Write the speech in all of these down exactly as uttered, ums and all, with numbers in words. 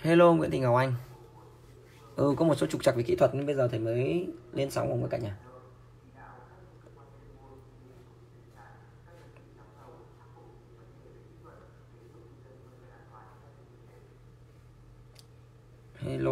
Hello Nguyễn Thị Ngọc Anh. Ừ, có một số trục trặc về kỹ thuật nên bây giờ thầy mới lên sóng cùng với cả nhà. Hello.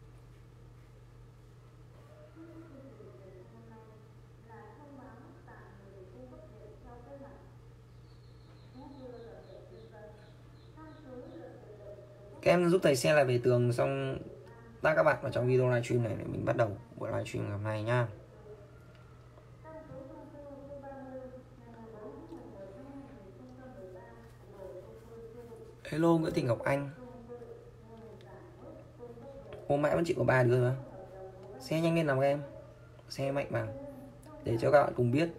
Các em giúp thầy share lại về tường xong tag các bạn vào trong video livestream này để mình bắt đầu buổi livestream ngày hôm nay nhá. Hello Nguyễn Thị Ngọc Anh. Ô mãi vẫn chỉ có ba đứa nữa. Share nhanh lên nào các em. Share mạnh vào để cho các bạn cùng biết.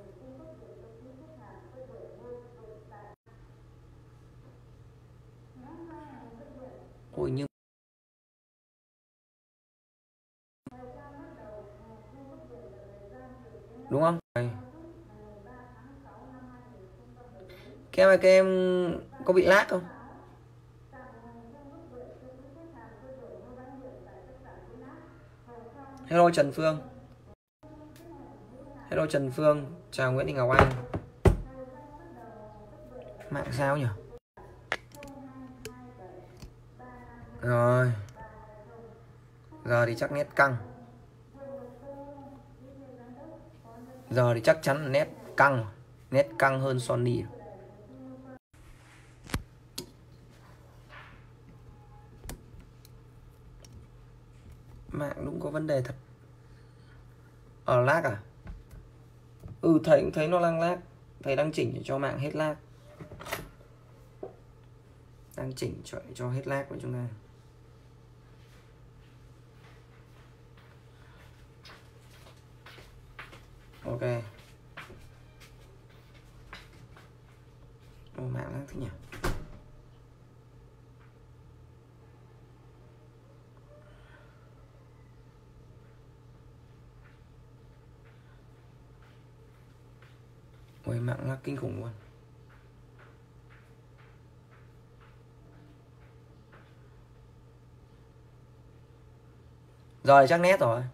Ôi nhưng đúng không? Đây. Các em ơi, các em có bị lag không? Hello Trần Phương. Hello Trần Phương. Chào Nguyễn Thị Ngọc Anh. Mạng sao nhỉ? Rồi. Giờ thì chắc nét căng. Giờ thì chắc chắn là nét căng. Nét căng hơn Sony. Mạng cũng có vấn đề thật. Ở lag à? Ừ, thầy cũng thấy nó đang lag. Thầy đang chỉnh cho mạng hết lag. Đang chỉnh cho, cho hết lag của chúng ta. Ok. Ô, mạng lag thế nhỉ? Ôi, mạng lag kinh khủng luôn. Rồi chắc nét rồi.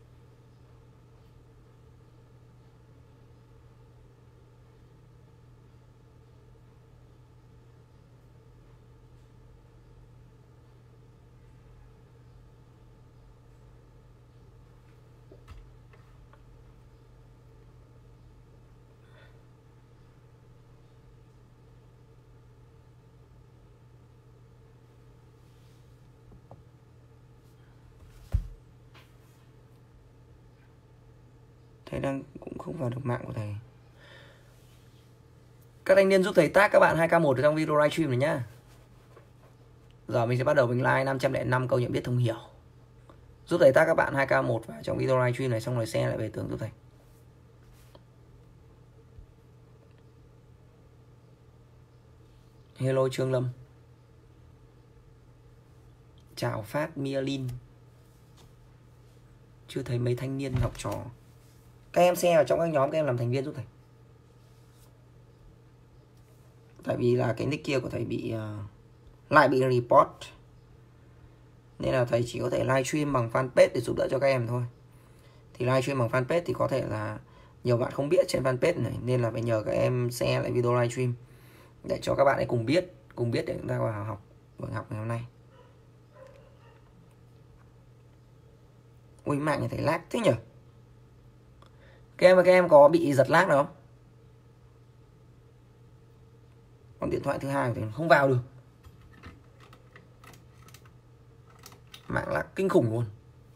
Thầy đang cũng không vào được mạng của thầy. Các thanh niên giúp thầy tag các bạn hai k một trong video livestream này nhá. Giờ mình sẽ bắt đầu mình like năm trăm lẻ năm câu nhận biết thông hiểu. Giúp thầy tag các bạn hai k một vào trong video livestream này xong rồi share lại về tường giúp thầy. Hello Trương Lâm. Chào Phát Mialin. Chưa thấy mấy thanh niên học trò. Các em share vào trong các nhóm các em làm thành viên giúp thầy. Tại vì là cái nick kia của thầy bị uh, lại bị report. Nên là thầy chỉ có thể livestream bằng fanpage để giúp đỡ cho các em thôi. Thì livestream bằng fanpage thì có thể là nhiều bạn không biết trên fanpage này. Nên là phải nhờ các em share lại video livestream để cho các bạn ấy cùng biết. Cùng biết để chúng ta vào học buổi học ngày hôm nay. Ui mạng nhà thầy lag thế nhỉ? Các em và các em có bị giật lag đâu không? Con điện thoại thứ hai thì không vào được. Mạng lag kinh khủng luôn.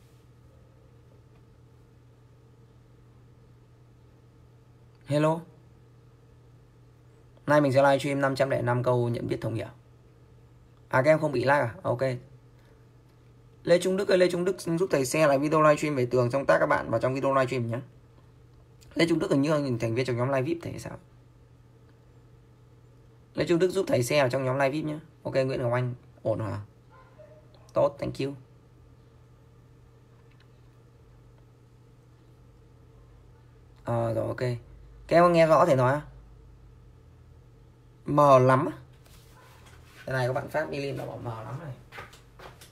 Hello. Nay mình sẽ livestream năm trăm lẻ năm câu nhận biết thông hiểu. À các em không bị lag à? Ok. Lê Trung Đức ơi, Lê Trung Đức giúp thầy share lại video livestream về tường xong tag các bạn vào trong video livestream nhé. Lê Trung Đức hình như là thành viên trong nhóm live vê i pê thầy sao? Lê Trung Đức giúp thầy share vào trong nhóm live vê i pê nhé. Ok Nguyễn Ngọc Anh, ổn hả? Tốt, thank you. À, rồi ok. Các em có nghe rõ thầy nói không? Mờ lắm. Cái này các bạn phát đi lên là bảo mờ lắm này.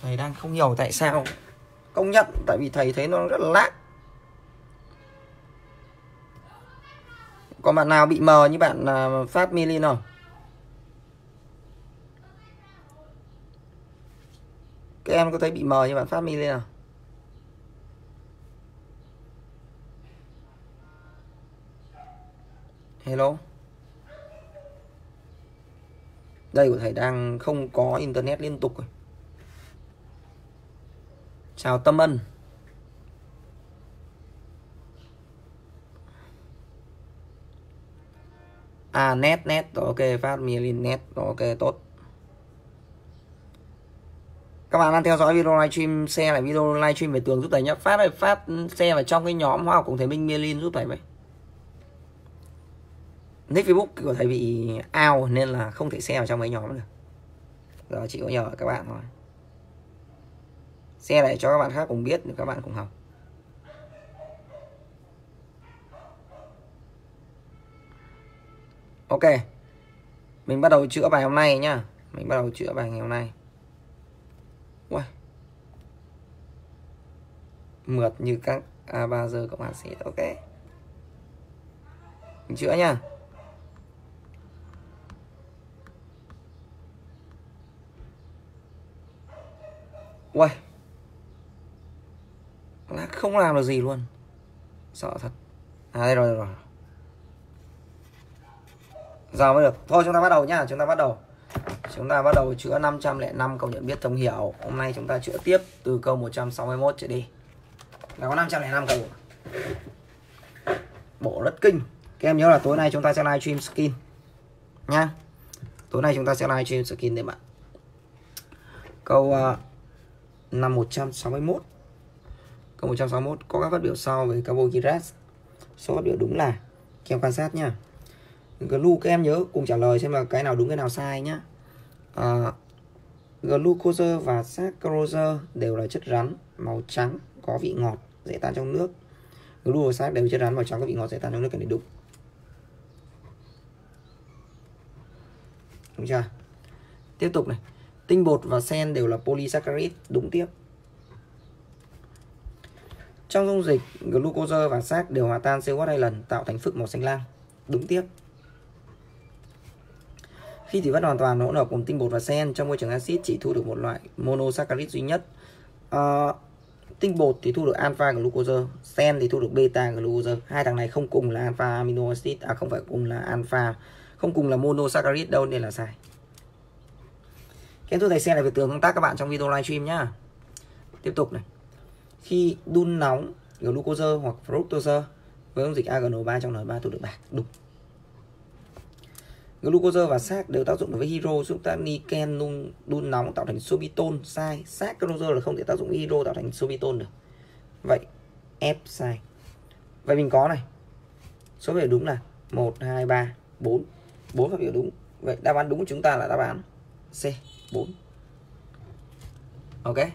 Thầy đang không hiểu tại sao. Công nhận, tại vì thầy thấy nó rất là lag. Còn bạn nào bị mờ như bạn uh, Phát Milin không? Các em có thấy bị mờ như bạn Phát Milin không? Hello. Đây của thầy đang không có internet liên tục rồi. Chào Tâm Ân. À net net rồi, ok. Phát Milin net rồi, ok, tốt. Các bạn đang theo dõi video livestream, share lại video livestream về tường giúp thầy nhé. Phát ơi, Phát share vào trong cái nhóm Hóa học cùng thầy Minh Milin giúp thầy vậy. Nick Facebook của thầy bị out nên là không thể share vào trong mấy nhóm được. Giờ chỉ có nhờ các bạn thôi. Share lại cho các bạn khác cùng biết để các bạn cùng học. Ok. Mình bắt đầu chữa bài hôm nay nhá. Mình bắt đầu chữa bài ngày hôm nay. Ui. Mượt như các A ba giờ cộng acid. Ok. Mình chữa nhá. Ui. Là không làm được gì luôn. Sợ thật. À đây rồi, rồi. Giờ mới được. Thôi chúng ta bắt đầu nhá. Chúng ta bắt đầu. Chúng ta bắt đầu chữa năm trăm lẻ năm câu nhận biết thông hiểu. Hôm nay chúng ta chữa tiếp từ câu một trăm sáu mươi mốt trở đi. Là có năm trăm lẻ năm câu. Bộ rất kinh. Các em nhớ là tối nay chúng ta sẽ live stream skin nhá. Tối nay chúng ta sẽ live stream skin đấy bạn. Câu uh, năm một trăm sáu mươi mốt. Câu một trăm sáu mươi mốt có các phát biểu sau về carbohydrate. Số phát biểu đúng là các em quan sát nhá. Glu các em nhớ cùng trả lời xem là cái nào đúng cái nào sai nhá. À, glucose và saccharose đều là chất rắn màu trắng có vị ngọt dễ tan trong nước. Glucose đều chất rắn màu trắng có vị ngọt dễ tan trong nước, cái này đúng. Đúng chưa? Tiếp tục này. Tinh bột và sen đều là polysaccharide, đúng tiếp. Trong dung dịch, glucose và sacc đều hòa tan xê o hát hai lần tạo thành phức màu xanh lam, đúng tiếp. Khi thủy phân hoàn toàn hỗn hợp cùng tinh bột và sen trong môi trường axit chỉ thu được một loại monosaccharide duy nhất. À, tinh bột thì thu được alpha glucose, sen thì thu được beta glucose. Hai thằng này không cùng là alpha amino acid, à không phải cùng là alpha, không cùng là monosaccharide đâu nên là sai. Em thưa thầy xem lại về tường công tác các bạn trong video livestream nhá. Tiếp tục này. Khi đun nóng glucose hoặc fructose với dung dịch a giê en o ba trong N ba thu được bạc, đúng. Glucose và sacc đều tác dụng đối với hydro giúp ta niken đun, đun nóng tạo thành sorbitol, sai. Saccharose là không thể tác dụng với hydro tạo thành sorbitol được. Vậy F sai. Vậy mình có này. Số phát biểu đúng là một, hai, ba, bốn. bốn phát biểu đúng. Vậy đáp án đúng của chúng ta là đáp án C, bốn. Ok.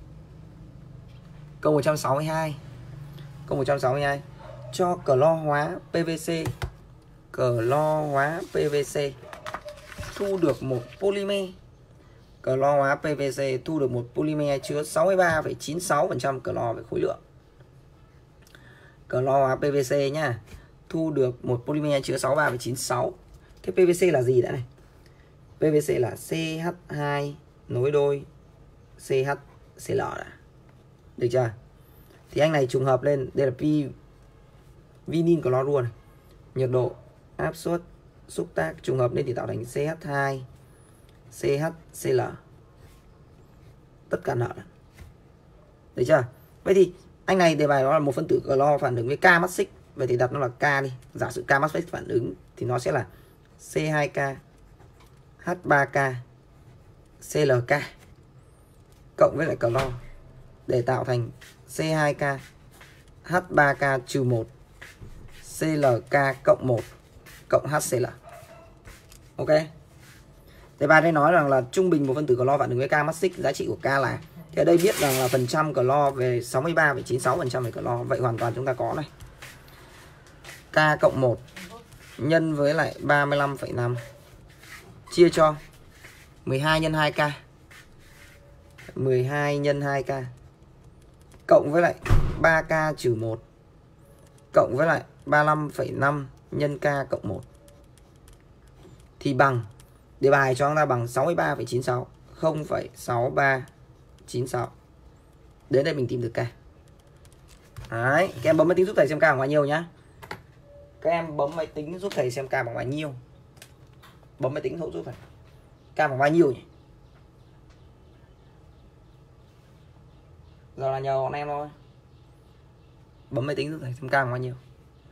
Câu một trăm sáu mươi hai. Câu một trăm sáu mươi hai. Cho clo hóa pê vê xê, clo hóa pê vê xê thu được một polymer. Clo hóa pê vê xê thu được một polymer chứa sáu mươi ba phẩy chín sáu phần trăm clo về khối lượng. Clo hóa pê vê xê nhá, thu được một polymer chứa sáu mươi ba phẩy chín sáu. Thế pê vê xê là gì đã này? pê vê xê là xê hát hai nối đôi xê hát xê lờ đã. Được chưa? Thì anh này trùng hợp lên, đây là pi vinin clorua này. Nhiệt độ, áp suất, xúc tác trùng hợp lên thì tạo thành xê hát hai xê hát xê lờ. Tất cả nợ. Được chưa? Vậy thì anh này đề bài đó là một phân tử clo phản ứng với K matrix. Vậy thì đặt nó là K đi. Giả sử K matrix phản ứng thì nó sẽ là xê hai ca hát ba ca xê lờ ca cộng với lại clo để tạo thành xê hai ca hát ba ca trừ một xê lờ ca cộng một cộng hát xê lờ. Ok. Đề bài đây nói rằng là trung bình một phân tử clo phản ứng với K matrix, giá trị của K là, thì ở đây biết rằng là phần trăm clo về sáu mươi ba phẩy chín sáu phần trăm về clo. Vậy hoàn toàn chúng ta có này. K cộng một nhân với lại ba mươi lăm phẩy năm chia cho mười hai nhân hai K. mười hai nhân hai k cộng với lại ba k trừ một cộng với lại ba mươi lăm phẩy năm nhân k cộng một thì bằng, đề bài cho chúng ta bằng sáu mươi ba phẩy chín sáu, không phẩy sáu ba chín sáu. Đến đây mình tìm được k. Đấy, các em bấm máy tính giúp thầy xem k bằng bao nhiêu nhá. Các em bấm máy tính giúp thầy xem k bằng bao nhiêu. Bấm máy tính hộ giúp thầy. K bằng bao nhiêu nhỉ? Giờ là nhờ bọn em thôi. Bấm máy tính giúp thầy xem k bằng bao nhiêu.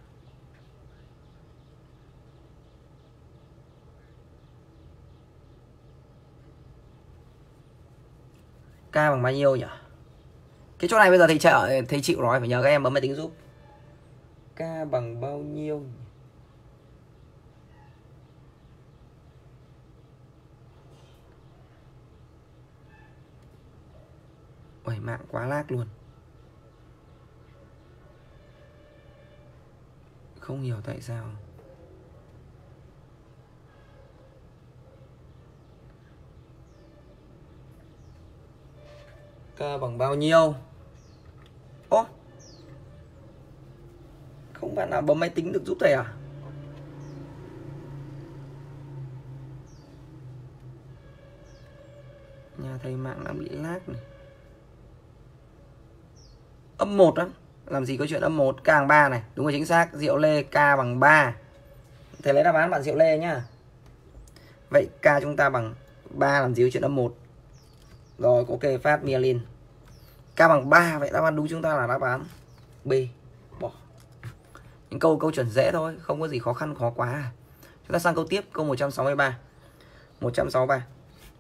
K bằng bao nhiêu nhỉ? Cái chỗ này bây giờ thầy trợ thầy chịu rồi, phải nhờ các em bấm máy tính giúp. K bằng bao nhiêu? Ôi, mạng quá lag luôn. Không hiểu tại sao. K bằng bao nhiêu? Ô, không bạn nào bấm máy tính được giúp thầy à? Nhà thầy mạng đang bị lag này. Âm một á? Làm gì có chuyện âm một? K bằng ba này. Đúng rồi, chính xác. Diệu Lê K bằng ba. Thầy lấy đáp án bạn Diệu Lê nhá. Vậy K chúng ta bằng ba, làm gì có chuyện âm một. Rồi, có kê phát myelin. K bằng ba, vậy đáp án đúng chúng ta là đáp án B. Bỏ. Những câu câu chuẩn dễ thôi, không có gì khó khăn khó quá à. Chúng ta sang câu tiếp, câu một trăm sáu mươi ba. một trăm sáu mươi ba.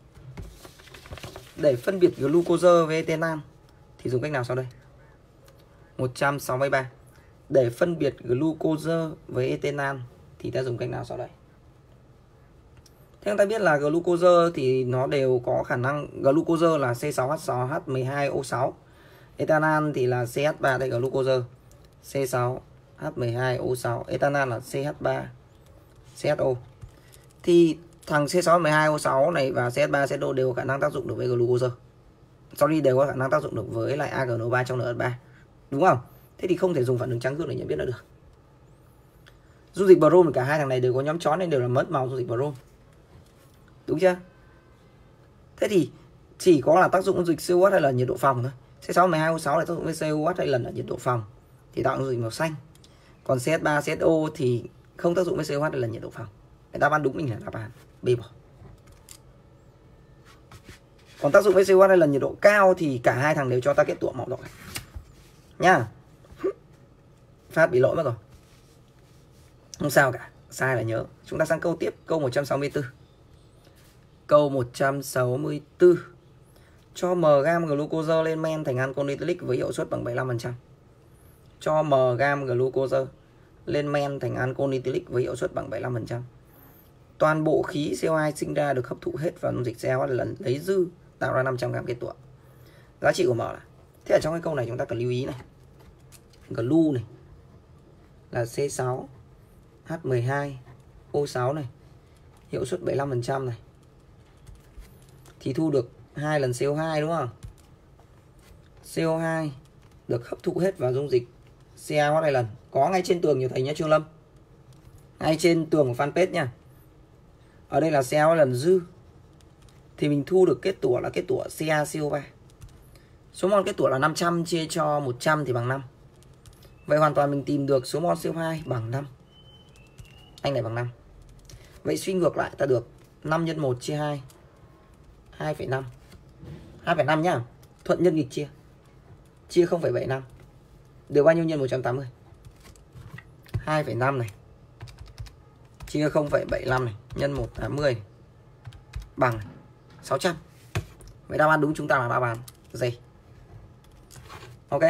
Để phân biệt glucose với ethanol thì dùng cách nào sau đây? một trăm sáu mươi ba. Để phân biệt glucose với ethanol thì ta dùng cách nào sau đây? Thế chúng ta biết là glucose thì nó đều có khả năng, glucose là C sáu H sáu H mười hai O sáu. Ethanol thì là C H ba, đây glucose C sáu H mười hai O sáu, ethanol là C H ba C H O. Thì thằng C sáu H mười hai O sáu này và C H ba C H O đều có khả năng tác dụng được với glucose. Sorry, đều có khả năng tác dụng được với lại A G N O ba trong N H ba. Đúng không? Thế thì không thể dùng phản ứng trắng gương để nhận biết nó được. Dung dịch brom, cả hai thằng này đều có nhóm chón nên đều là mất màu dung dịch brom. Đúng chưa? Thế thì chỉ có là tác dụng dung dịch C O H hay là nhiệt độ phòng thôi. C sáu H mười hai O sáu là tác dụng với C O H hay lần là nhiệt độ phòng thì tạo dung dịch màu xanh. Còn C H ba C H O thì không tác dụng với C O H hay là nhiệt độ phòng. Đáp án đúng mình là đáp án B bỏ. Còn tác dụng với C O H hay là nhiệt độ cao thì cả hai thằng đều cho ta kết tủa màu đỏ nhá. Phát bị lỗi mất rồi. Không sao cả, sai là nhớ. Chúng ta sang câu tiếp, câu một trăm sáu mươi tư. Câu một trăm sáu mươi tư. Cho m gam glucose lên men thành alcohol ethylic với hiệu suất bằng bảy mươi lăm phần trăm. Cho m gam glucose lên men thành alcohol ethylic với hiệu suất bằng bảy mươi lăm phần trăm. Toàn bộ khí C O hai sinh ra được hấp thụ hết vào dung dịch C O H lần lấy dư tạo ra năm trăm gam kết tủa. Giá trị của m là. Thế ở trong cái câu này chúng ta cần lưu ý này. Glu này là C sáu H mười hai O sáu này, hiệu suất bảy mươi lăm phần trăm này. Thì thu được hai lần C O hai đúng không? C O hai được hấp thụ hết vào dung dịch C A H hai lần. Có ngay trên tường như thầy nhé Trương Lâm. Ngay trên tường của fanpage nha. Ở đây là C A H lần dư. Thì mình thu được kết tủa là kết tủa C A C O ba. Số mol kết tủa là năm trăm chia cho một trăm thì bằng năm. Vậy hoàn toàn mình tìm được số mol C O hai bằng năm. Anh này bằng năm. Vậy suy ngược lại ta được năm nhân một chia hai, hai phẩy năm. hai phẩy năm nhá. Thuận nhân nghịch chia. Chia không phẩy bảy năm. Được bao nhiêu nhân một trăm tám mươi? hai phẩy năm này. Chia không phẩy bảy năm này. Nhân một trăm tám mươi này. Bằng sáu trăm. Vậy đáp án đúng chúng ta là đáp án D. Ok.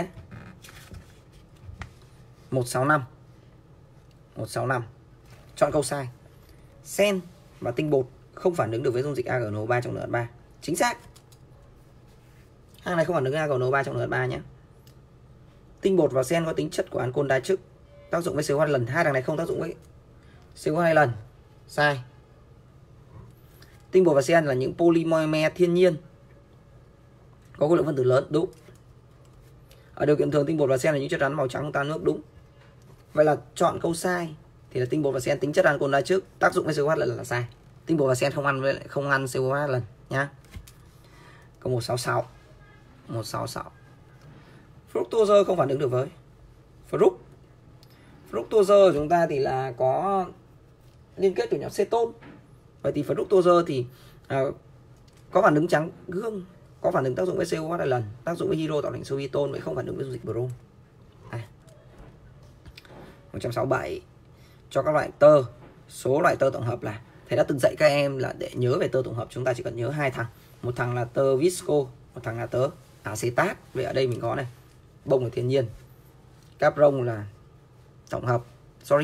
một sáu năm. một sáu năm. Chọn câu sai. Sen và tinh bột không phản ứng được với dung dịch A G N O ba trong N H ba. Chính xác. Hàng này không phản ứng với A G N O ba trong N H ba nhé. Tinh bột và sen có tính chất của ancol đa chức, tác dụng với C O hai lần. Hai thằng này không tác dụng với C O hai lần. Sai. Tinh bột và sen là những polymer thiên nhiên. có khối lượng phân tử lớn, đúng. Ở điều kiện thường tinh bột và sen là những chất rắn màu trắng không tan nước, đúng. Vậy là chọn câu sai thì là tinh bột và sen tính chất ancol ra trước, tác dụng với xê o hát lần là sai. Tinh bột và sen không ăn với không ăn xê o hát lần nhá. Câu một sáu sáu. một sáu sáu. Fructose không phản ứng được với fruct. Fructose của chúng ta thì là có liên kết của nhóm ceton. Vậy thì fructose thì à, có phản ứng trắng gương, có phản ứng tác dụng với xê o hát hai lần, tác dụng với hydro tạo thành sorbitol, vậy không phản ứng với dung dịch brom. À. một trăm sáu mươi bảy. Cho các loại tơ, số loại tơ tổng hợp là, thầy đã từng dạy các em là để nhớ về tơ tổng hợp chúng ta chỉ cần nhớ hai thằng, một thằng là tơ visco, một thằng là tơ acetat. Vậy ở đây mình có này, bông là thiên nhiên, capron là tổng hợp, sorry.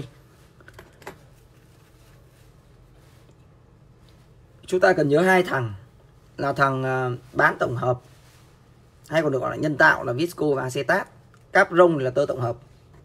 Chúng ta cần nhớ hai thằng là thằng bán tổng hợp hay còn được gọi là nhân tạo là visco và acetat. Capron là tơ tổng hợp,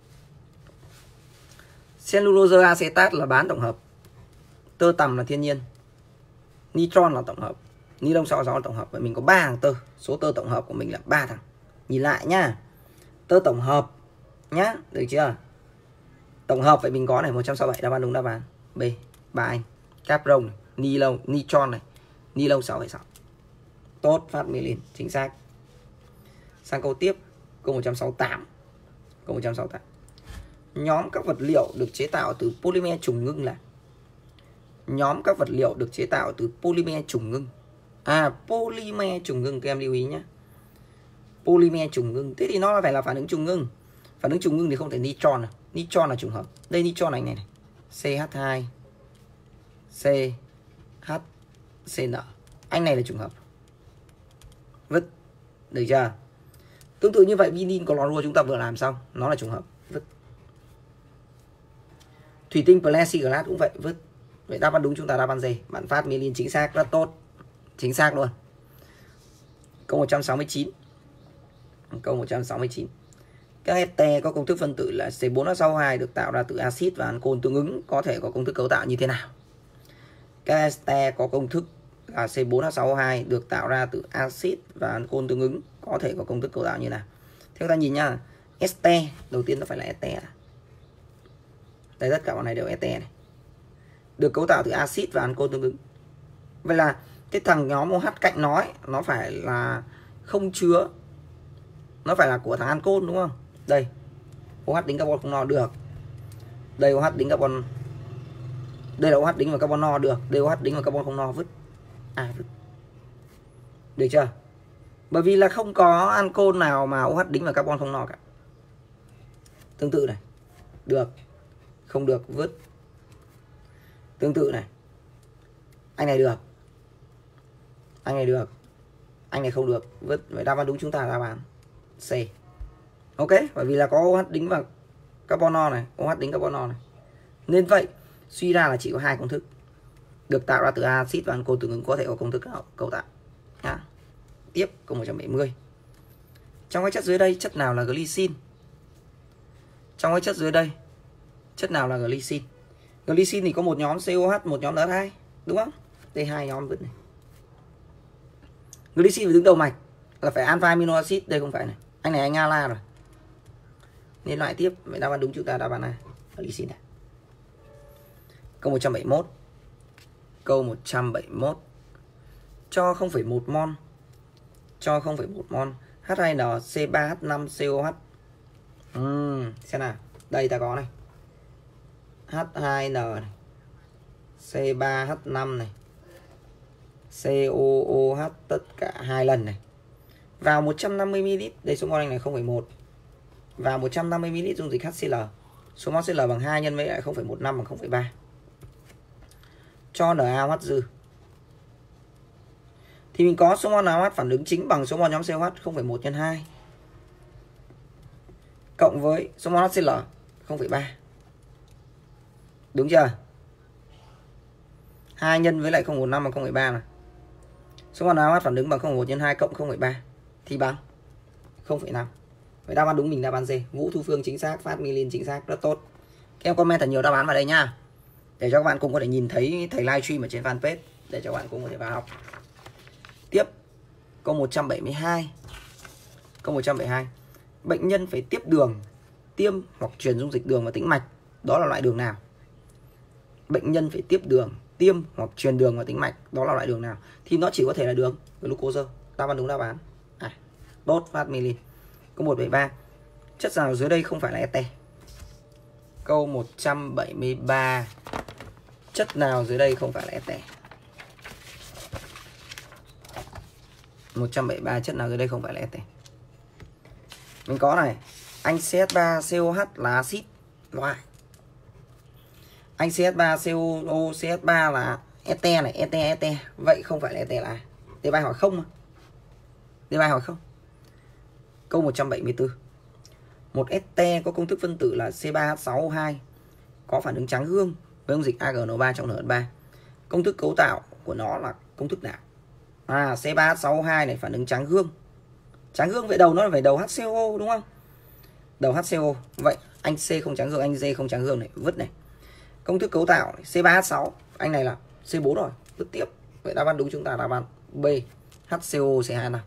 cellulose acetat là bán tổng hợp, tơ tằm là thiên nhiên, nitron là tổng hợp, ni lông sáu mươi sáu là tổng hợp. Vậy mình có ba thằng tơ, số tơ tổng hợp của mình là ba thằng. Nhìn lại nhá, tơ tổng hợp nhá, được chưa? Tổng hợp vậy mình có này, một trăm sáu mươi bảy đáp án đúng đáp án B, ba anh. Capron này, ni lông, nitron này, ni lông sáu phẩy sáu. Tốt, phát milin, chính xác. Sang câu tiếp, câu một trăm sáu mươi tám. Câu một trăm sáu mươi tám. Nhóm các vật liệu được chế tạo từ polymer trùng ngưng là, nhóm các vật liệu được chế tạo từ polymer trùng ngưng. À, polymer trùng ngưng, các em lưu ý nhé. Polymer trùng ngưng, thế thì nó phải là phản ứng trùng ngưng. Phản ứng trùng ngưng thì không thể nitron à. Nitron là trùng hợp. Đây nitron này này, này. xê hát hai xê hát xê en. Anh này là trùng hợp. Vứt. Được chưa? Tương tự như vậy vinin clorua chúng ta vừa làm xong, nó là trùng hợp. Vứt. Thủy tinh plexiglass cũng vậy, vứt. Vậy đáp án đúng chúng ta đáp án D. Bạn phát milin chính xác, rất tốt. Chính xác luôn. Câu một trăm sáu mươi chín. Câu một trăm sáu mươi chín. Các ester có công thức phân tử là C bốn H sáu O hai được tạo ra từ axit và ancol tương ứng có thể có công thức cấu tạo như thế nào? Các ester có công thức là C bốn H sáu O hai được tạo ra từ axit và ancol tương ứng có thể có công thức cấu tạo như thế nào? Thế chúng ta nhìn nhá, ester đầu tiên nó phải là ester. Đây tất cả bọn này đều ester này. Được cấu tạo từ axit và ancol tương ứng. Vậy là cái thằng nhóm OH cạnh nó ấy, nó phải là không chứa, nó phải là của thằng ancol đúng không? Đây, OH đính carbon không no được. Đây OH đính carbon, đây là OH đính vào carbon no được. Đây OH đính vào carbon không no, vứt. À vứt. Được chưa? Bởi vì là không có ancol nào mà OH đính vào carbon không no cả. Tương tự này, được, không được, vứt. Tương tự này, anh này được, anh này được, anh này không được, vứt. Vậy đáp án đúng chúng ta là đáp án C. Ok, bởi vì là có OH đính vào carbon no này, OH đính carbon no này. Nên vậy suy ra là chỉ có hai công thức được tạo ra từ axit và ancol tương ứng có thể có công thức cấu tạo nhá. Tiếp câu một trăm bảy mươi. Trong các chất dưới đây chất nào là glycine? Trong các chất dưới đây chất nào là glycine? Glycine thì có một nhóm xê o hát, một nhóm en hát hai, đúng không? Đây hai nhóm vứt này. Glycine phải đứng đầu mạch là phải alpha amino acid, đây không phải này. Anh này anh ala rồi. Nên loại tiếp, vậy đáp án đúng chúng ta đáp án A, glycine này. Câu một trăm bảy mươi mốt. Câu một trăm bảy mươi mốt. Cho không phẩy một mol. Cho không phẩy một mol H hai N C ba H năm C O H. Uhm, xem nào. Đây ta có này. H hai N này, C ba H năm này, C O O H tất cả hai lần này. Vào một trăm năm mươi mi li lít, đây số mol anh này không phẩy một. Vào một trăm năm mươi mi li lít dung dịch HCl. Số mol Cl bằng hai nhân với lại không phẩy một năm bằng không phẩy ba. Cho NaOH dư. Thì mình có số mol NaOH phản ứng chính bằng số mol nhóm xê o hát không phẩy một nhân hai. Cộng với số mol HCl không phẩy ba. Đúng chưa? hai nhân với lại không phẩy một năm bằng không phẩy ba này. Số mol NaOH phản ứng bằng không phẩy một nhân hai cộng không phẩy ba thì bằng không phẩy năm. Vậy đáp án đúng mình đáp án D. Vũ Thu Phương chính xác, Phát Milin chính xác, rất tốt. Các em comment thật nhiều đáp án vào đây nha. Để cho các bạn cùng có thể nhìn thấy thầy livestream ở trên fanpage, để cho các bạn cùng có thể vào học. Tiếp, câu một trăm bảy mươi hai. Câu một trăm bảy mươi hai. Bệnh nhân phải tiếp đường, tiêm hoặc truyền dung dịch đường vào tĩnh mạch. Đó là loại đường nào? Bệnh nhân phải tiếp đường, tiêm hoặc truyền đường vào tĩnh mạch. Đó là loại đường nào? Thì nó chỉ có thể là đường glucose. Đáp án đúng đáp án. À, tốt phát milin. Câu một trăm bảy mươi ba. Chất nào dưới đây không phải là ete? Câu một trăm bảy mươi ba. Chất nào dưới đây không phải là ete? một trăm bảy mươi ba. Chất nào dưới đây không phải là ete? Mình có này, anh xê ét ba xê ô hát là axit loại. Anh xê ét ba xê ô xê ét ba là ete này, ete ete. Vậy không phải là ete là ai? Đề bài hỏi không mà. Đề bài hỏi không. Câu một trăm bảy mươi tư. Một ete có công thức phân tử là xê ba hát sáu ô hai có phản ứng trắng gương với dung dịch a giê en o ba trong en hát ba. Công thức cấu tạo của nó là công thức nào? À, xê ba hát sáu ô hai này phản ứng trắng gương. Trắng gương vậy đầu nó là phải đầu hát xê ô đúng không? Đầu hát xê ô. Vậy anh C không trắng gương, anh D không trắng gương này, vứt này. Công thức cấu tạo này, xê ba hát sáu, anh này là xê bốn rồi, vứt tiếp. Vậy đáp án đúng chúng ta là đáp án B, hát xê ô xê hai nào.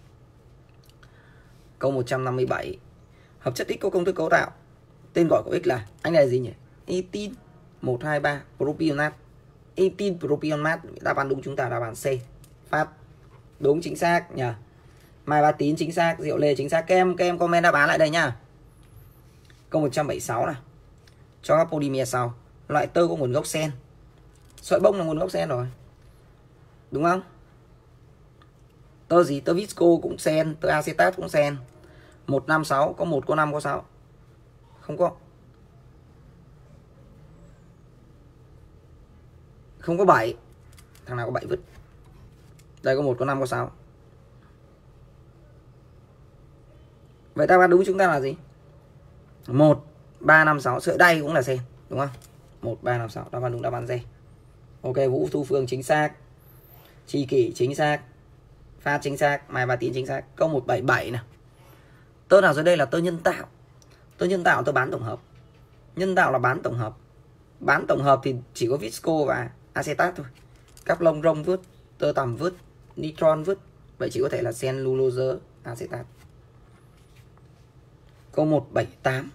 Câu một trăm năm mươi bảy. Hợp chất X có công thức cấu tạo. Tên gọi của X là, anh này là gì nhỉ? Etin một hai ba propionate. Etin propionate. Đáp án đúng chúng ta là đáp án C. Phát đúng chính xác nhỉ. Mai Ba Tín chính xác, Diệu Lê chính xác. Các em, các em comment đáp án lại đây nhá. Câu một trăm bảy mươi sáu này. Cho các polymer sau. Loại tơ có nguồn gốc sen. Sợi bông là nguồn gốc sen rồi. Đúng không? Tơ gì? Tơ visco cũng sen, tơ acetat cũng sen. một năm sáu, có một, có năm, có sáu. Không có. Không có bảy. Thằng nào có bảy vứt. Đây có một, có năm, có sáu. Vậy đáp án đúng chúng ta là gì? một, ba, năm, sáu. Sợi đay cũng là sen, đúng không? một, ba, năm, sáu. Đáp án đúng đáp án D. Ok, Vũ Thu Phương chính xác. Tri Kỷ chính xác. Phát chính xác. Mai Ba Tín chính xác. Câu một trăm bảy mươi bảy nào. Tơ nào dưới đây là tơ nhân tạo? Tơ nhân tạo, tơ bán tổng hợp. Nhân tạo là bán tổng hợp. Bán tổng hợp thì chỉ có visco và acetat thôi. Cáp lông rông vứt, tơ tằm vứt, nitron vứt. Vậy chỉ có thể là cellulose acetat. Câu một trăm bảy mươi tám.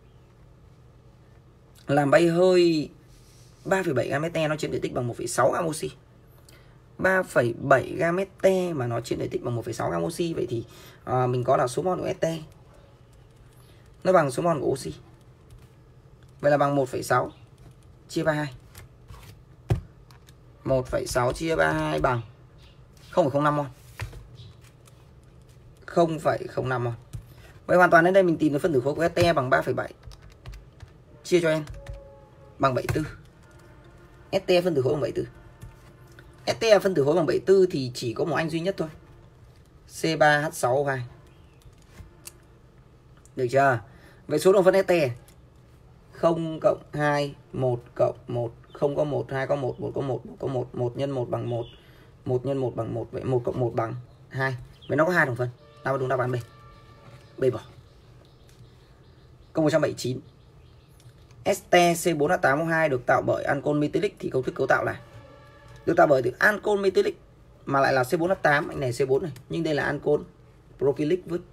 Làm bay hơi ba phẩy bảy gam ete nó chiếm thể tích bằng một phẩy sáu gam oxy. ba phẩy bảy gam ete mà nó chiếm thể tích bằng một phẩy sáu gam oxy. Vậy thì à, mình có là số mol của ete nó bằng số mol của oxy. Vậy là bằng một phẩy sáu chia ba mươi hai. một phẩy sáu chia ba mươi hai bằng không phẩy không năm mol. không phẩy không năm mol. Vậy hoàn toàn đến đây mình tìm được phân tử khối của ete bằng ba phẩy bảy chia cho n bằng bảy mươi tư. Ete phân tử khối bằng bảy mươi tư. Ete phân tử khối bằng bảy mươi tư thì chỉ có một anh duy nhất thôi. xê ba hát sáu ô hai. Được chưa? Vậy số đồng phân ete không cộng hai, một cộng một, không có một, hai có một, một có một, một có một, một nhân một bằng một, một nhân một bằng một, vậy một cộng một bằng hai. Vậy nó có hai đồng phân. Đáp án đúng đáp án B. B bỏ. Câu một trăm bảy mươi chín. Este xê bốn hát tám ô hai được tạo bởi ancol methylic thì công thức cấu tạo là được tạo bởi từ ancol methylic mà lại là xê bốn hát tám, anh này xê bốn này, nhưng đây là ancol propylic vứt.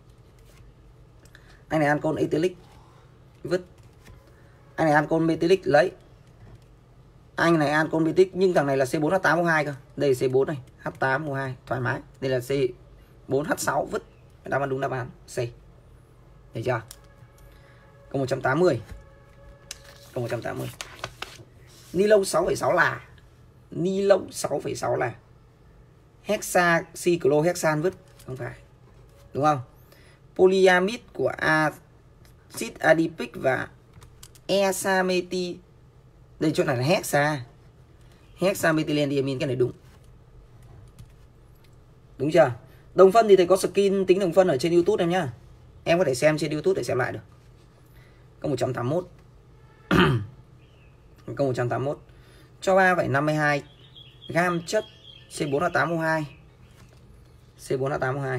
Anh này ancol ethylic vứt. Anh này ancol methylic lấy. Anh này ancol methylic nhưng thằng này là xê bốn hát tám ô hai cơ. Đây là xê bốn này, hát tám ô hai thoải mái. Đây là xê bốn hát sáu vứt. Đáp án đúng đáp án C. Được chưa? Câu một trăm tám mươi. Câu một trăm tám mươi. Ni lông sáu phẩy sáu là ni lông sáu phẩy sáu là hexacyclohexan vứt, không phải. Đúng không? Polyamide của acid adipic và hexameti. Đây chỗ này là hexa. Hexamethylenediamine, cái này đúng. Đúng chưa? Đồng phân thì thầy có skin tính đồng phân ở trên YouTube em nhá. Em có thể xem trên YouTube để xem lại được. Câu một trăm tám mươi mốt. Câu một trăm tám mươi mốt. Cho ba phẩy năm mươi hai gam chất xê bốn hát tám ô hai. xê bốn hát tám ô hai.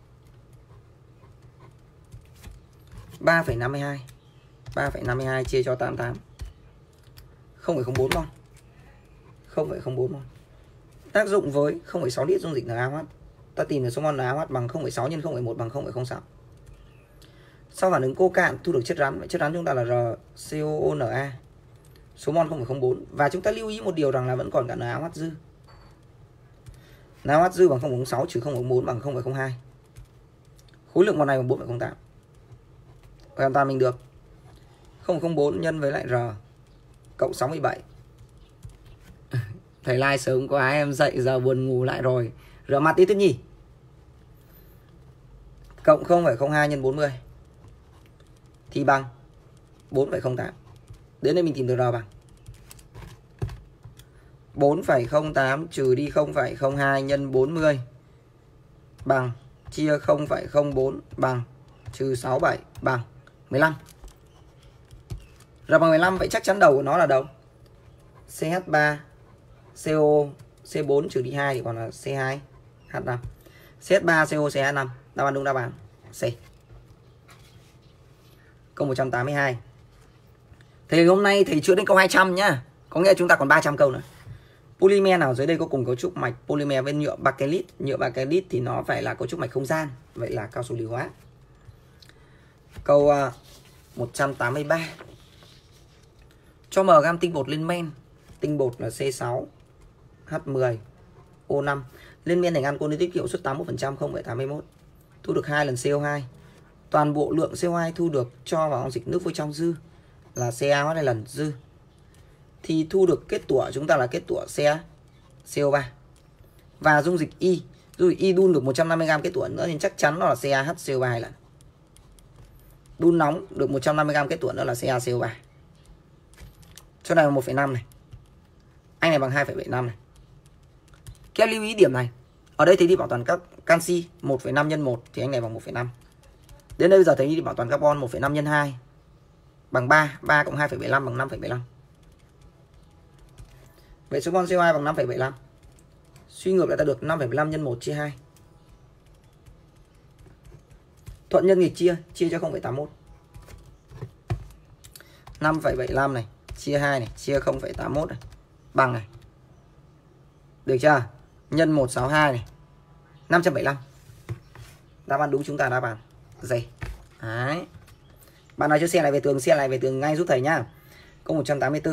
ba phẩy năm mươi hai. ba phẩy năm mươi hai chia cho tám mươi tám. không phẩy không bốn mol. không phẩy không bốn mol. Tác dụng với không phẩy sáu lít dung dịch NaOH. Ta tìm được số mol en a ô hát bằng không phẩy sáu nhân không phẩy một bằng không phẩy không sáu. Sau phản ứng cô cạn thu được chất rắn. Vậy chất rắn chúng ta là RCOONa. Số mol không phẩy không bốn. Và chúng ta lưu ý một điều rằng là vẫn còn cả en a ô hát dư. en a ô hát dư bằng không phẩy không sáu trừ không phẩy không bốn bằng không phẩy không hai. Khối lượng mol này bằng bốn phẩy không tám. Hoàn toàn mình được không phẩy không bốn nhân với lại R cộng sáu mươi bảy. Thầy like sớm quá em dậy giờ buồn ngủ lại rồi. Rửa mặt tí Tuyết Nhi. Cộng không phẩy không hai nhân bốn mươi thì bằng bốn phẩy không tám. Đến đây mình tìm được R bằng bốn phẩy không tám trừ đi không phẩy không hai nhân bốn mươi bằng chia không phẩy không bốn bằng trừ sáu mươi bảy bằng mười lăm. R bằng mười lăm, vậy chắc chắn đầu của nó là đâu? xê hát ba xê o C bốn trừ đi hai thì còn là C hai H năm. xê hát ba C O C H năm. Đáp án đúng đáp án C. Câu một trăm tám mươi hai. Thì hôm nay thầy chưa đến câu hai trăm nhá. Có nghĩa là chúng ta còn ba trăm câu nữa. Polymer nào dưới đây có cùng cấu trúc mạch polymer với nhựa bakelit? Nhựa bakelit thì nó phải là cấu trúc mạch không gian. Vậy là cao su lưu hóa. Câu uh, một trăm tám mươi ba. Cho m gam tinh bột lên men. Tinh bột là C sáu H mười O năm. Lên men thành ancol tiết hiệu suất tám mươi mốt phần trăm không phẩy tám mươi mốt. Thu được hai lần C O hai. Toàn bộ lượng C O hai thu được cho vào dịch nước vôi trong dư là CaO hai lần dư. Thì thu được kết tủa chúng ta là kết tủa C O ba. Và dung dịch Y, dung dịch Y đun được một trăm năm mươi gam kết tủa nữa thì chắc chắn nó là CaHCO ba hai lần. Đun nóng được một trăm năm mươi gam kết tủa nữa là CaCO ba. Chỗ này là một phẩy năm này. Anh này bằng hai phẩy bảy năm này. Các lưu ý điểm này. Ở đây thầy đi bảo toàn các canxi một phẩy năm nhân một thì anh này bằng một phẩy năm. Đến đây bây giờ thầy đi bảo toàn carbon một phẩy năm nhân hai bằng ba, ba cộng hai phẩy bảy năm bằng năm phẩy bảy năm. Vậy số mol C O hai bằng năm phẩy bảy năm. Suy ngược lại ta được năm phẩy bảy năm nhân một chia hai. Thuận nhân nghịch chia, chia cho không phẩy tám mươi mốt. năm phẩy bảy năm này, chia hai này, chia không phẩy tám mươi mốt này, bằng này. Được chưa? Nhân một trăm sáu mươi hai này, năm trăm bảy mươi lăm. Đáp án đúng chúng ta đáp án D. Đấy. Bạn nào chưa xe lại về tường, xe lại về tường ngay giúp thầy nhá. Câu một trăm tám mươi tư.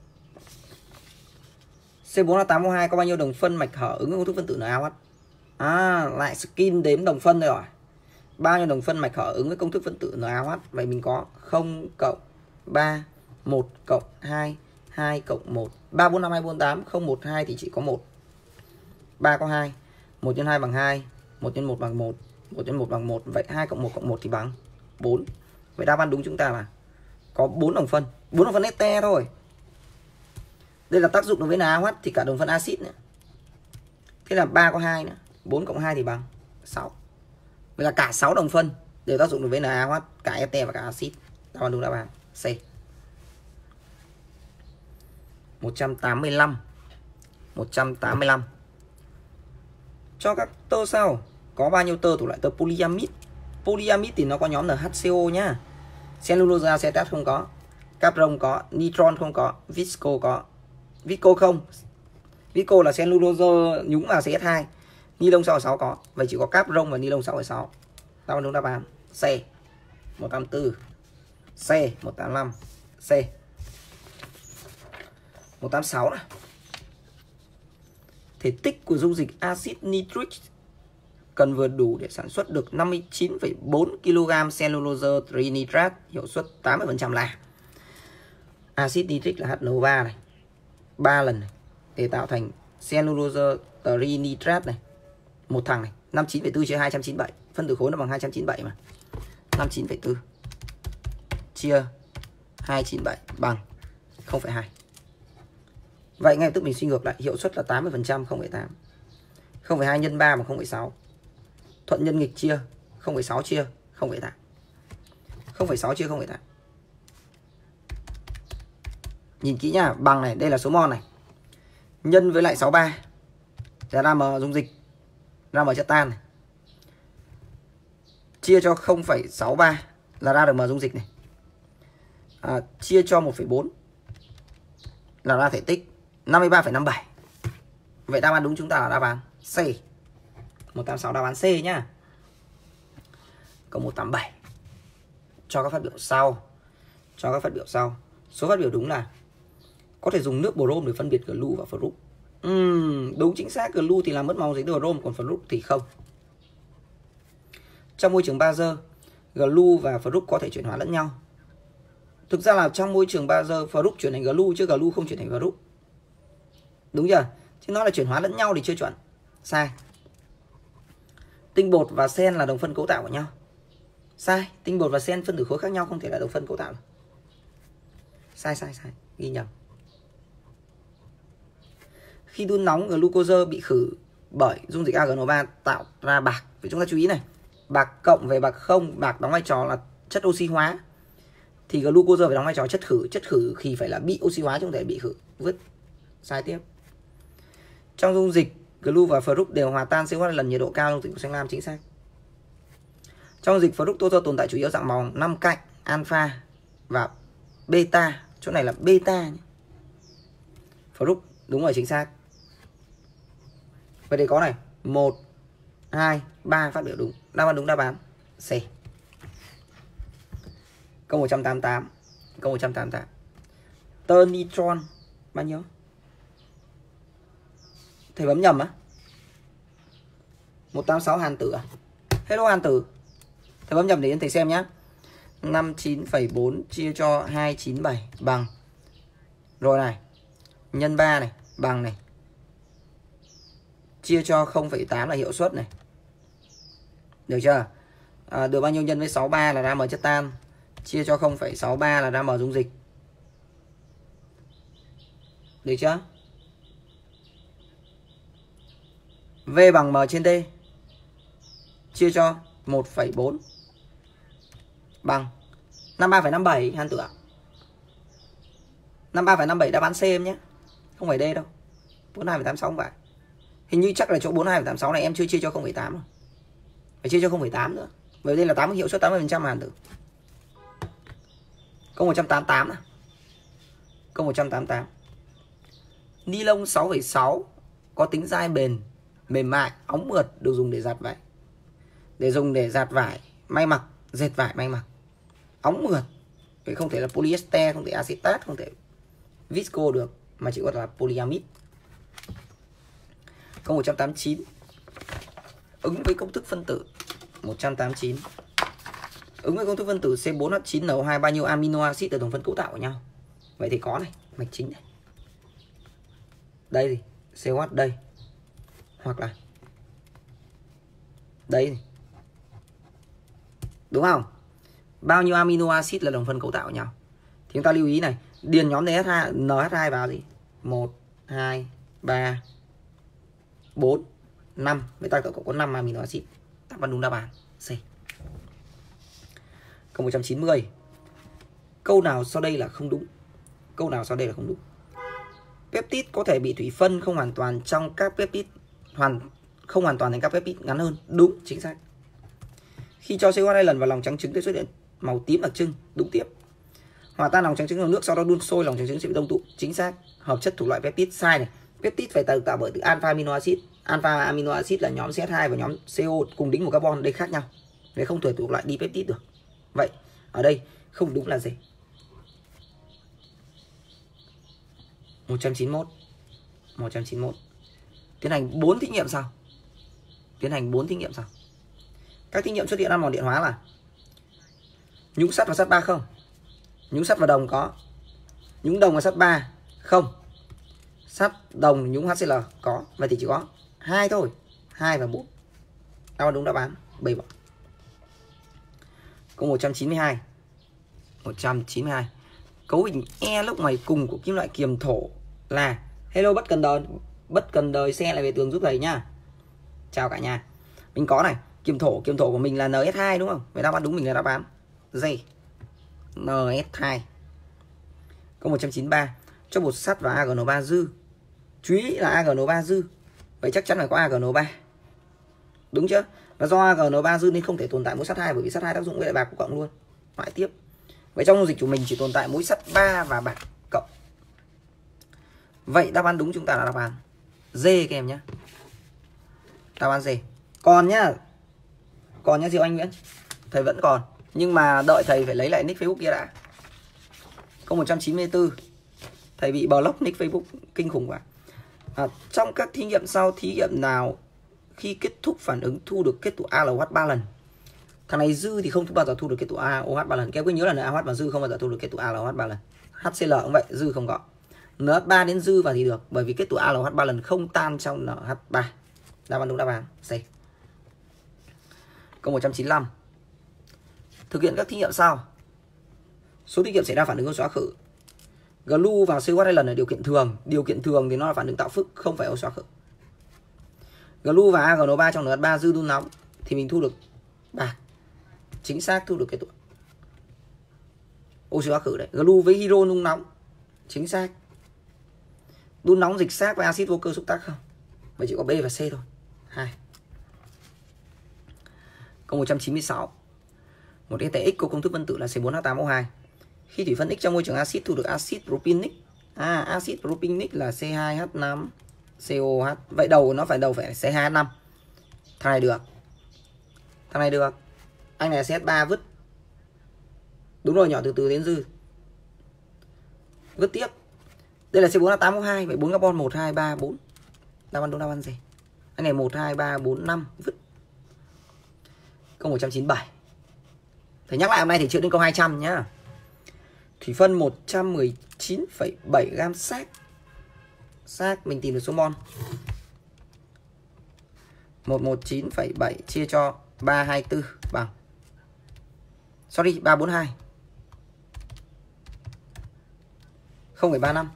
C bốn H tám O hai có bao nhiêu đồng phân mạch hở ứng với công thức phân tử en a ô hát? À, lại skin đếm đồng phân đây rồi. Bao nhiêu đồng phân mạch hở ứng với công thức phân tử en a ô hát? Vậy mình có không cộng ba, một cộng hai, hai cộng một, ba, bốn, năm, hai, bốn, tám, không, một, hai thì chỉ có một. ba có hai, một nhân hai bằng hai, một nhân một bằng một, một nhân một bằng một. Vậy hai cộng một cộng một thì bằng bốn. Vậy đáp án đúng chúng ta là có bốn đồng phân. bốn đồng phân este thôi. Đây là tác dụng đối với en a ô hát thì cả đồng phân axit nữa. Thế là ba có hai nữa, bốn cộng hai thì bằng sáu. Vậy là cả sáu đồng phân đều tác dụng đối với en a ô hát, cả este và cả axit. Đáp án đúng đáp án C. một trăm tám mươi lăm. một trăm tám mươi lăm. Cho các tơ sau có bao nhiêu tơ thuộc loại tơ polyamide? Polyamide thì nó có nhóm en hát xê o nhá. Cellulose acetate không có, carbon có, nitron không có, visco có. Visco không. Visco là cellulose nhúng vào C H hai. Ni lông sáu sáu có. Vậy chỉ có carbon và ni lông sáu sáu. Đáp án đúng đáp án C. một trăm tám mươi tư. C. một trăm tám mươi lăm. C. một trăm tám mươi sáu này. Thể tích của dung dịch axit nitric cần vừa đủ để sản xuất được năm mươi chín phẩy bốn ki lô gam cellulose trinitrat, hiệu suất tám mươi phần trăm là. Axit nitric là H N O ba này, ba lần này, để tạo thành cellulose trinitrat này. Một thằng này, năm mươi chín phẩy bốn chia hai trăm chín mươi bảy, phân tử khối nó bằng hai trăm chín mươi bảy mà. năm mươi chín phẩy bốn chia hai trăm chín mươi bảy bằng không phẩy hai. Vậy ngay lập tức mình suy ngược lại, hiệu suất là tám mươi phần trăm, không phẩy tám. không phẩy hai nhân ba bằng không phẩy sáu. Thuận nhân nghịch chia, không phẩy sáu chia không phẩy tám. không phẩy sáu chia không phẩy tám. Nhìn kỹ nhá, bằng này, đây là số mol này. Nhân với lại sáu mươi ba ra ra m dung dịch, ra m chất tan này. Chia cho không phẩy sáu ba là ra được m dung dịch này. À, chia cho một phẩy bốn là ra thể tích năm mươi ba phẩy năm mươi bảy. Vậy đáp án đúng chúng ta là đáp án C. một tám sáu đáp án C nhá. Câu một tám bảy. Cho các phát biểu sau. Cho các phát biểu sau. Số phát biểu đúng là có thể dùng nước brom để phân biệt glue và fruit. Uhm, đúng chính xác, glue thì làm mất màu giấy brom, còn fruit thì không. Trong môi trường Bazơ, glue và fruit có thể chuyển hóa lẫn nhau. Thực ra là trong môi trường Bazơ, fruit chuyển thành glue chứ glue không chuyển thành fruit. Đúng chưa? Chứ nó là chuyển hóa lẫn nhau thì chưa chuẩn. Sai. Tinh bột và sen là đồng phân cấu tạo của nhau. Sai. Tinh bột và sen phân tử khối khác nhau không thể là đồng phân cấu tạo. Sai sai sai, ghi nhầm. Khi đun nóng, glucose bị khử bởi dung dịch a G N ba tạo ra bạc. Vậy chúng ta chú ý này, bạc cộng về bạc không, bạc đóng vai trò là chất oxy hóa. Thì glucose phải đóng vai trò chất khử, chất khử thì phải là bị oxy hóa chứ không thể bị khử. Vứt. Sai tiếp. Trong dung dịch, glue và fruit đều hòa tan xê o hát lần nhiệt độ cao trong dịch của xanh lam, chính xác. Trong dịch fructose tồn tại chủ yếu dạng màu năm cạnh, alpha và beta. Chỗ này là beta nhé. Fruit đúng rồi, chính xác. Vậy thì có này, một, hai, ba phát biểu đúng. Đáp án đúng đáp án C. Câu một trăm tám mươi tám. Câu một trăm tám mươi tám. Tơ nitron bao nhiêu? Thầy bấm nhầm á? một tám sáu hàn tử à? Hello hàn tử. Thầy bấm nhầm để thầy xem nhá. năm mươi chín phẩy bốn chia cho hai trăm chín mươi bảy bằng. Rồi này. Nhân ba này, bằng này. Chia cho không phẩy tám là hiệu suất này. Được chưa? À, được bao nhiêu nhân với sáu mươi ba là ra M chất tan. Chia cho không phẩy sáu ba là ra M dung dịch. Được chưa? V bằng M trên D. Chia cho một phẩy bốn bằng năm mươi ba phẩy năm mươi bảy hàn tử ạ. năm mươi ba phẩy năm mươi bảy đáp án C em nhé. Không phải D đâu. bốn mươi hai phẩy tám mươi sáu không phải. Hình như chắc là chỗ bốn mươi hai phẩy tám mươi sáu này em chưa chia cho không phẩy tám rồi. Phải chia cho không phẩy tám nữa. Bởi đây là tám mươi hiệu suất tám mươi phần trăm hàn tử. Câu một trăm tám mươi tám này. Câu một trăm tám mươi tám. Ni lông sáu phẩy sáu có tính dai bền, mềm mại, óng mượt, được dùng để giặt vải. Để dùng để giặt vải, may mặc, dệt vải may mặc. Óng mượt. Vậy không thể là polyester, không thể acetat, không thể visco được, mà chỉ có là polyamide. Câu một trăm tám mươi chín. Ứng với công thức phân tử. một trăm tám mươi chín. Ứng với công thức phân tử C bốn H chín N O hai bao nhiêu amino acid ở đồng phân cấu tạo của nhau? Vậy thì có này, mạch chính này. Đây gì? xê o hát đây. Hoặc là đây này. Đúng không? Bao nhiêu amino acid là đồng phân cấu tạo của nhau? Thì chúng ta lưu ý này, điền nhóm en hát hai vào gì? một, hai, ba, bốn, năm. Với ta có năm amino acid. Đáp án đúng đáp án C. Câu một trăm chín mươi. Câu nào sau đây là không đúng? Câu nào sau đây là không đúng? Peptide có thể bị thủy phân không hoàn toàn trong các peptide hoàn không hoàn toàn thành các peptide ngắn hơn. Đúng, chính xác. Khi cho xê o hát hai lần vào lòng trắng trứng sẽ xuất hiện màu tím đặc trưng. Đúng tiếp. Hòa tan lòng trắng trứng vào nước sau đó đun sôi, lòng trắng trứng sẽ bị đông tụ. Chính xác. Hợp chất thuộc loại peptide. Sai này. Peptide phải tạo tạo bởi từ alpha amino acid. Alpha amino acid là nhóm C H hai và nhóm C O cùng đính một carbon, đây khác nhau. Đấy không thể thuộc loại dipeptide được. Vậy ở đây không đúng là gì? một trăm chín mươi mốt. một trăm chín mươi mốt. Tiến hành bốn thí nghiệm sau. Tiến hành bốn thí nghiệm sau. Các thí nghiệm xuất hiện ăn mòn điện hóa là nhúng sắt và sắt ba không. Nhúng sắt và đồng có. Nhúng đồng và sắt ba không. Sắt đồng nhúng HCl có. Vậy thì chỉ có hai thôi. hai và bốn. Đáp án đúng đáp án bảy번. Câu một trăm chín mươi hai. một trăm chín mươi hai. Cấu hình E lúc ngoài cùng của kim loại kiềm thổ là hello bất cần đời, bất cần đời xe lại về tường giúp thầy nhá. Chào cả nhà. Mình có này, kiềm thổ, kiềm thổ của mình là N S hai đúng không? Vậy đáp án đúng mình là đáp án D. N S hai. Câu một trăm chín mươi ba. Cho bột sắt và A G N ba dư. Chú ý là A G N ba dư. Vậy chắc chắn phải có A G N ba. Đúng chưa? Và do A G N ba dư nên không thể tồn tại mối sắt hai, bởi vì sắt hai tác dụng với lại bạc của cộng luôn. Loại tiếp. Vậy trong dung dịch của mình chỉ tồn tại mối sắt ba và bạc cộng. Vậy đáp án đúng chúng ta là đáp án D các em nhé. Đáp án D. Còn nhá. Còn nhá Diệu Anh Nguyễn. Thầy vẫn còn. Nhưng mà đợi thầy phải lấy lại nick Facebook kia đã. Câu một trăm chín mươi tư. Thầy bị block nick Facebook kinh khủng quá. À, trong các thí nghiệm sau, thí nghiệm nào khi kết thúc phản ứng thu được kết tụ a lờ ô hát ba lần? Thằng này dư thì không bao giờ thu được kết tụ a lờ ô hát ba lần. Các em cứ nhớ là a ô hát và dư không bao giờ thu được kết tụ a lờ ô hát ba lần. hát xê lờ cũng vậy, dư không có. en hát ba đến dư vào thì được, bởi vì kết tụ a lờ ô hát ba lần không tan trong en hát ba. Đáp án đúng đáp án C. Câu một trăm chín mươi lăm. Thực hiện các thí nghiệm sau. Số thí nghiệm xảy ra phản ứng xóa khử. Glu vào xê o hát hai lần là điều kiện thường. Điều kiện thường thì nó là phản ứng tạo phức, không phải ô xóa khử. Glu và a giê en o ba trong en hát ba dư đun nóng thì mình thu được bạc. Chính xác thu được kết tụ oxy hóa khử đấy. Glu với hydro nung nóng. Chính xác. Đun nóng dịch xác với axit vô cơ xúc tác không? Vậy chỉ có B và C thôi. Hai. Câu một trăm chín mươi sáu. Một cái thể X có công thức phân tử là C bốn H tám O hai. Khi thủy phân X trong môi trường axit thu được axit propinic. À, axit propinic là C hai H năm C O H. Vậy đầu nó phải đầu phải C hai H năm. Thằng này được. Thằng này được. Anh này C H ba vứt. Đúng rồi, nhỏ từ từ đến dư. Vứt tiếp. Đây là C bốn H tám O hai. Vậy bốn carbon một, hai, ba, bốn. Đáp án đúng đáp án gì? Anh này một, hai, ba, bốn, năm. Vứt. Câu một trăm chín mươi bảy. Thầy nhắc lại hôm nay thì chưa đến câu hai trăm nhá. Thủy phân một trăm mười chín phẩy bảy gam xác. Xác mình tìm được số mol. một trăm mười chín phẩy bảy chia cho ba trăm hai mươi tư bằng. Sorry, ba trăm bốn mươi hai. không phẩy ba mươi lăm.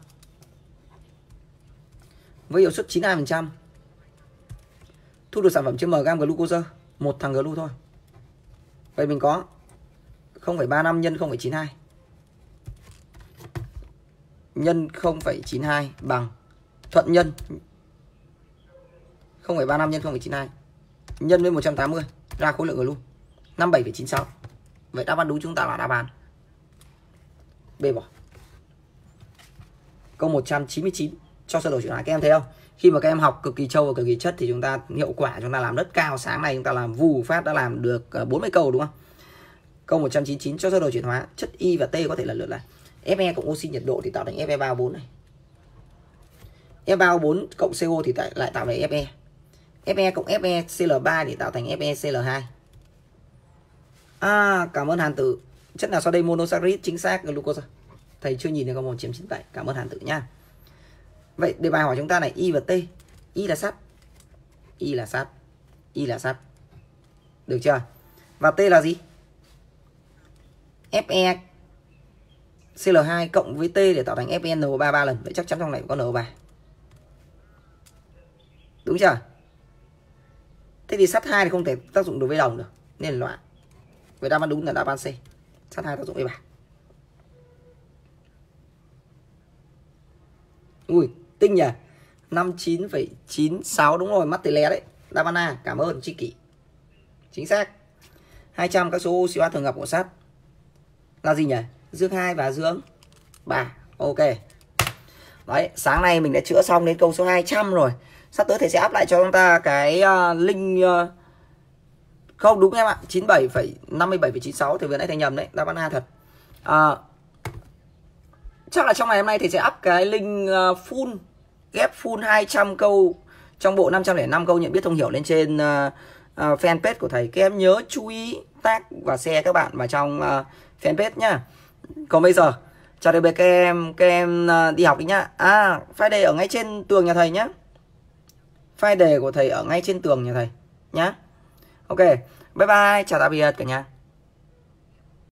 Với hiệu suất chín mươi hai phần trăm. Thu được sản phẩm chứa M gam glucose, một thằng glu thôi. Vậy mình có không phẩy ba mươi lăm nhân không phẩy chín mươi hai. Nhân không phẩy chín mươi hai bằng thuận nhân không phẩy ba mươi lăm nhân không phẩy chín mươi hai nhân với một trăm tám mươi ra khối lượng glu năm mươi bảy phẩy chín mươi sáu. Vậy đáp án đúng chúng ta là đáp án B bỏ. Câu một trăm chín mươi chín cho sơ đồ chuyển hóa. Các em thấy không? Khi mà các em học cực kỳ trâu và cực kỳ chất thì chúng ta hiệu quả chúng ta làm rất cao. Sáng nay chúng ta làm vù phát đã làm được bốn mươi câu đúng không? Câu một trăm chín mươi chín cho sơ đồ chuyển hóa. Chất Y và T có thể lần lượt là Fe cộng oxy nhiệt độ thì tạo thành Fe ba O bốn này. F ba O bốn cộng C O thì lại tạo thành Fe. Fe cộng Fe C L ba thì tạo thành Fe C L hai. À, cảm ơn Hàn Tử. Chất nào sau đây monosaccharide? Chính xác glucose. Thầy chưa nhìn thấy câu một trăm chín mươi bảy. Cảm ơn Hàn Tử nha. Vậy đề bài hỏi chúng ta này, Y và T. Y là sắt. Y là sắt. Y là sắt. Được chưa? Và T là gì? Fe C L hai cộng với T để tạo thành Fe N O ba ba lần. Vậy chắc chắn trong này có N O ba. Đúng chưa? Thế thì sắt hai thì không thể tác dụng đối với đồng được, nên là loại. Vậy đáp án đúng là đáp án C. Sắt hai tác dụng với bạc. Ui, tinh nhỉ? năm mươi chín phẩy chín sáu đúng rồi, mắt tỉ lé đấy. Đáp án A, cảm ơn Tri Kỷ. Chính xác. hai trăm các số oxy hóa thường gặp của sắt là gì nhỉ? Dương hai và dương ba. Ok. Đấy, sáng nay mình đã chữa xong đến câu số hai trăm rồi. Sắp tới thầy sẽ áp lại cho chúng ta cái uh, link uh... không đúng em ạ, chín mươi bảy phẩy năm mươi bảy phẩy chín mươi sáu thì vừa nãy thầy nhầm đấy, đáp án A thật. À, chắc là trong ngày hôm nay thầy sẽ up cái link uh, full ghép full hai trăm câu trong bộ năm trăm lẻ năm câu nhận biết thông hiểu lên trên uh, uh, fanpage của thầy. Các em nhớ chú ý tag và share các bạn vào trong uh, fanpage nhá. Còn bây giờ chào tạm biệt các em, các em uh, đi học đi nhá. À, file đề ở ngay trên tường nhà thầy nhá. File đề của thầy ở ngay trên tường nhà thầy nhá. Ok, bye bye, chào tạm biệt cả nhà.